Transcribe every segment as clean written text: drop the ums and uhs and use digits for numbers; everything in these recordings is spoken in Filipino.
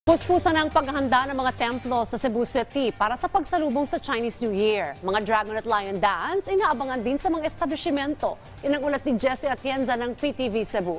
Puspusan ang paghahanda ng mga templo sa Cebu City para sa pagsalubong sa Chinese New Year. Mga Dragon at Lion Dance, inaabangan din sa mga establishmento. Yan ang ulat ni Jessie Atienza ng PTV Cebu.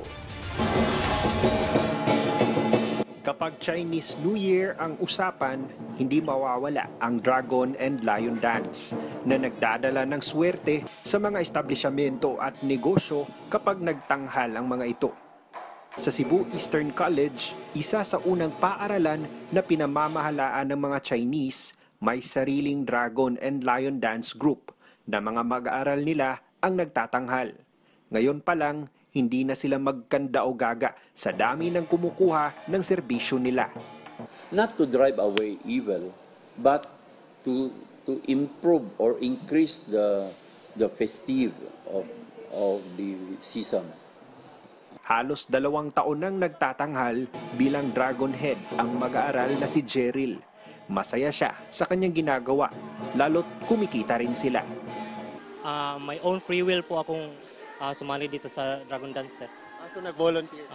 Kapag Chinese New Year ang usapan, hindi mawawala ang Dragon and Lion Dance na nagdadala ng swerte sa mga establishmento at negosyo kapag nagtanghal ang mga ito. Sa Cebu Eastern College, isa sa unang paaralan na pinamamahalaan ng mga Chinese, may sariling Dragon and Lion Dance Group na mga mag-aaral nila ang nagtatanghal. Ngayon pa lang, hindi na sila magkanda o gaga sa dami ng kumukuha ng serbisyo nila. Not to drive away evil, but to improve or increase the festive of the season. Halos 2 taon nang nagtatanghal bilang Dragon Head ang mag-aaral na si Jeril. Masaya siya sa kanyang ginagawa, lalo't kumikita rin sila. My own free will po akong sumali dito sa Dragon Dance set. So nag-volunteer?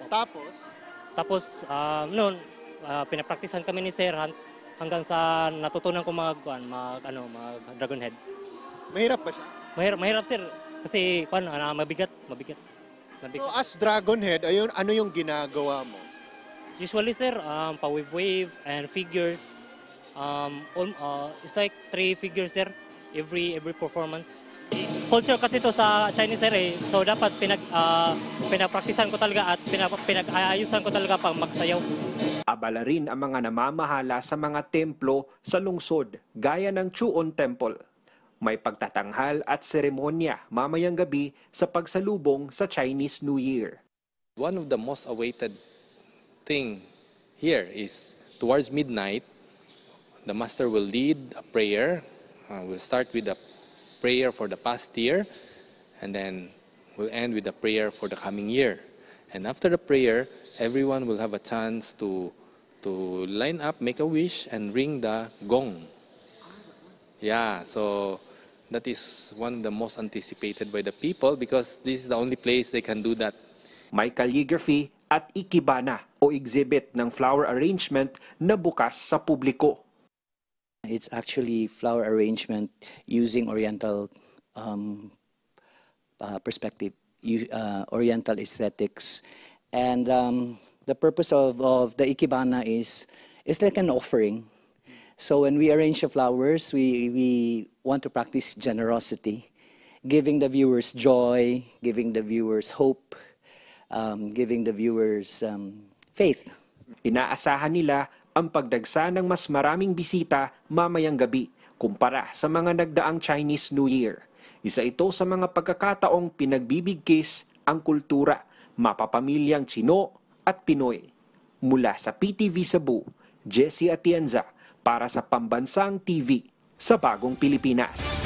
Tapos noon, pinapraktisan kami ni Sir hanggang sa natutunan ko mag Dragon Head. Mahirap ba siya? Mahirap sir, kasi mabigat. So as Dragon Head, ano yung ginagawa mo? Usually sir, pa-wave and figures. It's like 3 figures sir, every performance. Culture kasi ito sa Chinese sir eh. So dapat pinapraktisan ko talaga at pinag-aayusan ko talaga pang magsayaw. Abala rin ang mga namamahala sa mga templo sa lungsod, gaya ng Chuon Temple. May pagtatanghal at seremonya mamayang gabi sa pagsalubong sa Chinese New Year. One of the most awaited thing here is towards midnight, the master will lead a prayer. We'll start with a prayer for the past year, and then we'll end with a prayer for the coming year. And after the prayer, everyone will have a chance to line up, make a wish, and ring the gong. Yeah, so that is one of the most anticipated by the people because this is the only place they can do that. May calligraphy at ikebana o exhibit ng flower arrangement na bukas sa publiko. It's actually flower arrangement using Oriental perspective, Oriental aesthetics. And the purpose of the ikebana is like an offering. So when we arrange the flowers, we want to practice generosity, giving the viewers joy, giving the viewers hope, giving the viewers faith. Inaasahan nila ang pagdagsa ng mas maraming bisita mamayang gabi kumpara sa mga nagdaang Chinese New Year. Isa ito sa mga pagkakataong pinagbibigkis ang kultura, mapapamilyang Chino at Pinoy. Mula sa PTV Cebu, Jessie Atienza, para sa Pambansang TV sa Bagong Pilipinas.